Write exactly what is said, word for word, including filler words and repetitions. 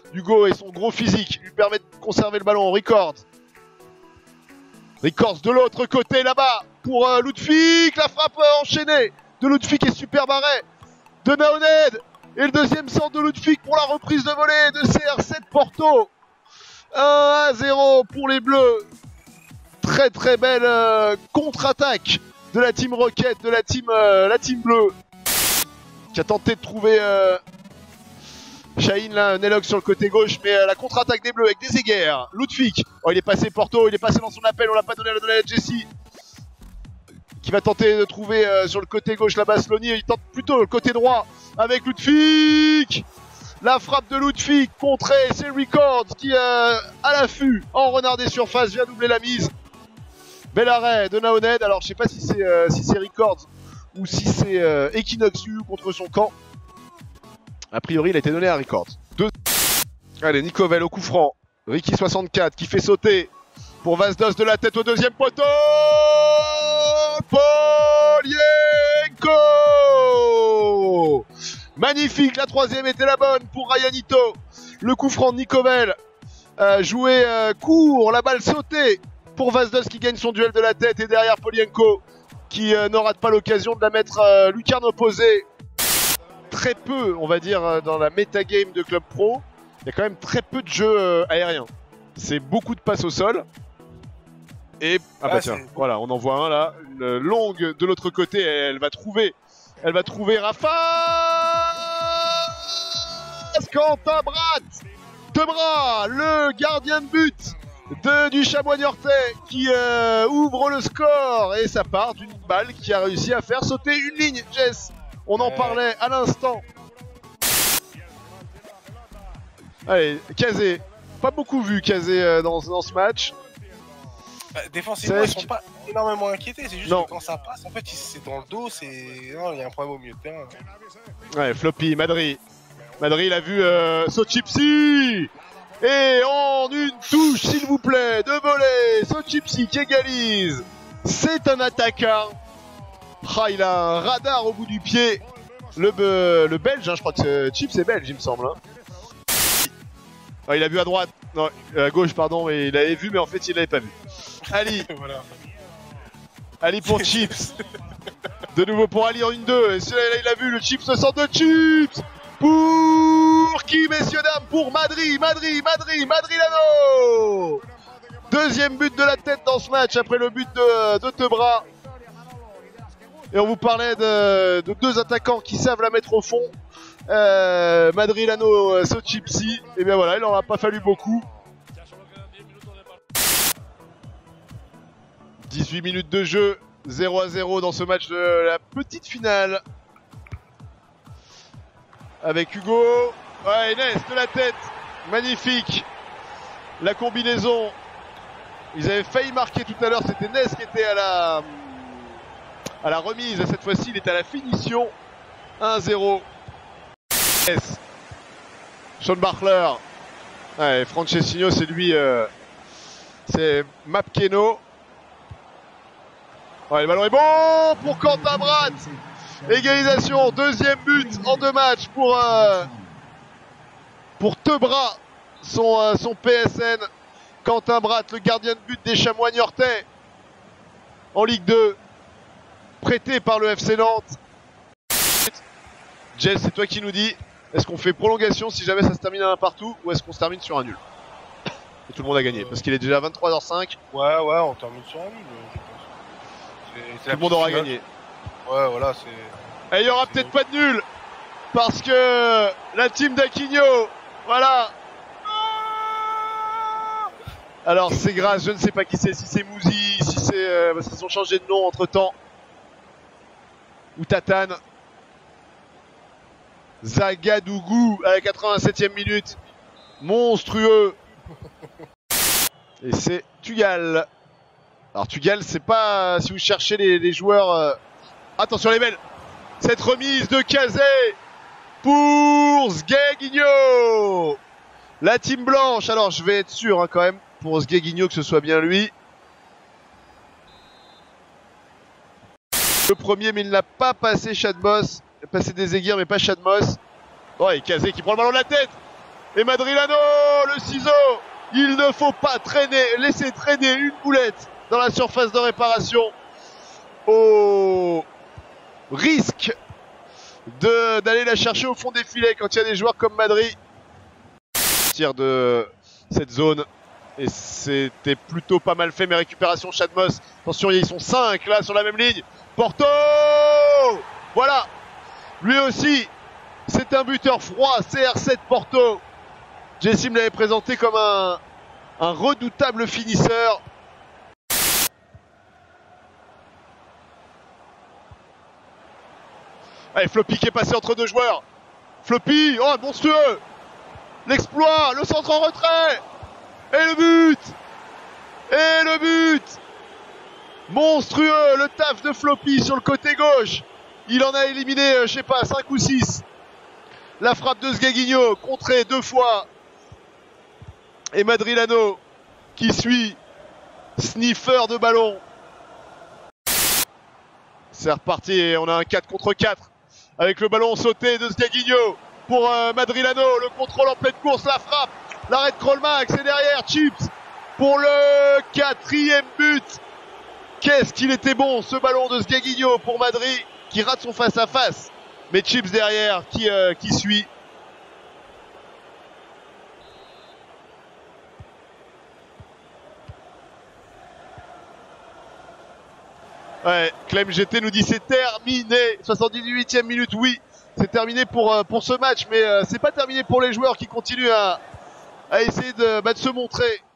Hugo et son gros physique lui permet de conserver le ballon. Records. Records de l'autre côté là-bas pour euh, Ludwig. La frappe euh, enchaînée de Ludwig et super arrêt de Naoned. Et le deuxième centre de Ludwig pour la reprise de volée de C R sept Porto. un à zéro pour les Bleus. Très très belle euh, contre-attaque de la team Rocket, de la team, euh, la team bleue. Qui a tenté de trouver euh, Shaheen là, Nelog sur le côté gauche, mais euh, la contre-attaque des Bleus avec des égères. Ludwig, oh, il est passé Porto, il est passé dans son appel, on l'a pas donné à la donner à Jesse. Qui va tenter de trouver euh, sur le côté gauche là-bas Slony, il tente plutôt le côté droit avec Ludwig. La frappe de Ludwig contrée, c'est Records qui euh, à l'affût en renard des surfaces vient doubler la mise. Bel arrêt de Naoned, alors je sais pas si c'est euh, si c'est Records ou si c'est euh, Equinoxu contre son camp. A priori il a été donné à Records. Deux... Allez, Nicovel au coup franc. Ricky soixante-quatre qui fait sauter pour Vasdos de la tête au deuxième poteau. Polienko. Magnifique, la troisième était la bonne pour Ryanito. Le coup franc de Nicovel. Euh, joué euh, court, la balle sautée pour Vasdos qui gagne son duel de la tête. Et derrière Polienko qui euh, ne rate pas l'occasion de la mettre euh, lucarne opposée. Très peu, on va dire, euh, dans la metagame de Club Pro. Il y a quand même très peu de jeux euh, aériens. C'est beaucoup de passes au sol. Et, ah bah ah, tiens, voilà, on en voit un là. Une longue de l'autre côté, elle va trouver. Elle va trouver Rafa. Quentin Brat de bras, le gardien de but de, du Chamois Niortais qui euh, ouvre le score et ça part d'une balle qui a réussi à faire sauter une ligne. Jess, on en parlait à l'instant. Allez, Kazé, pas beaucoup vu Kazé euh, dans, dans ce match. Bah, défensivement, ils sont pas énormément inquiétés, c'est juste non. que quand ça passe, en fait, c'est dans le dos, c'est... Non, il y a un problème au milieu de terrain. Ouais, Floppy, Madrid. Madrid, il a vu euh, Sochipsi. Et en une touche, s'il vous plaît, de voler, Sochipsi qui égalise. C'est un attaquant. Ah, il a un radar au bout du pied. Le, euh, le Belge, hein, je crois que Chips est belge, il me semble. Hein. Ah, il a vu à droite, non, à gauche, pardon, et il avait vu, mais en fait, il l'avait pas vu. Ali. Voilà. Ali pour Chips. De nouveau pour Ali en une deux. Et celui-là, il a vu le Chips, le centre de Chips. Pour qui, messieurs, dames? Pour Madrid, Madrid, Madrid, Madrilano. Deuxième but de la tête dans ce match après le but de, de Tebra. Et on vous parlait de, de deux attaquants qui savent la mettre au fond. Euh, Madrilano, Sochipsi. Et bien voilà, il n'en a pas fallu beaucoup. dix-huit minutes de jeu, zéro à zéro dans ce match de la petite finale. Avec Hugo, ouais, Enes de la tête, magnifique. La combinaison, ils avaient failli marquer tout à l'heure, c'était Enes qui était à la, à la remise. Cette fois-ci, il est à la finition. un à zéro. Enes. Sean Bartler. Ouais, Francesinho, c'est lui, euh, c'est Mapkeno. Ouais, le ballon est bon pour Quentin Brat. Égalisation, deuxième but en deux matchs pour euh, pour Tebra, son, euh, son P S N. Quentin Brat, le gardien de but des Chamois Niortais en Ligue deux, prêté par le F C Nantes. Jess, c'est toi qui nous dis, est-ce qu'on fait prolongation si jamais ça se termine à un partout ou est-ce qu'on se termine sur un nul? Et tout le monde a gagné, parce qu'il est déjà à vingt-trois heures cinq. Ouais, ouais, on termine sur un nul, je pense. Tout le monde aura gagné. Ouais, voilà, c'est... Et il y aura peut-être pas de nul, parce que la team d'Aquinho, voilà. Alors c'est grâce, je ne sais pas qui c'est, si c'est Mouzi, si c'est... Euh, parce qu'ils ont changé de nom entre temps. Ou Tatane. Zagadougou à la quatre-vingt-septième minute. Monstrueux. Et c'est Tugal. Alors Tugal, c'est pas... Si vous cherchez les, les joueurs... Euh... Attention les belles. Cette remise de Kazé pour Sgeguigno. La team blanche. Alors je vais être sûr hein, quand même pour Sgeguigno que ce soit bien lui. Le premier, mais il n'a pas passé Chadmos. Il a passé des aiguilles mais pas Chadmos. Oh et Kazé qui prend le ballon de la tête. Et Madrilano, le ciseau. Il ne faut pas traîner, laisser traîner une boulette dans la surface de réparation au risque de d'aller la chercher au fond des filets quand il y a des joueurs comme Madrid. Tir de cette zone. Et c'était plutôt pas mal fait, mais récupération Chadmos. Attention, ils sont cinq là sur la même ligne. Porto! Voilà. Lui aussi, c'est un buteur froid, C R sept Porto. Jessim l'avait présenté comme un, un redoutable finisseur. Allez, Floppy qui est passé entre deux joueurs. Floppy, oh monstrueux. L'exploit, le centre en retrait. Et le but. Et le but. Monstrueux, le taf de Floppy sur le côté gauche. Il en a éliminé, je sais pas, cinq ou six. La frappe de Sgaguinho, contrée deux fois. Et Madrilano qui suit, sniffer de ballon. C'est reparti et on a un quatre contre quatre avec le ballon sauté de Sgaguinho pour euh, Madrilano. Le contrôle en pleine course, la frappe, l'arrêt de Krolmax et derrière Chips pour le quatrième but. Qu'est-ce qu'il était bon ce ballon de Sgaguinho pour Madrid qui rate son face-à-face. Mais Chips derrière qui, euh, qui suit. Ouais, Clem G T nous dit c'est terminé. soixante-dix-huitième minute, oui, c'est terminé pour, euh, pour ce match, mais euh, c'est pas terminé pour les joueurs qui continuent à, à essayer de, bah, de se montrer.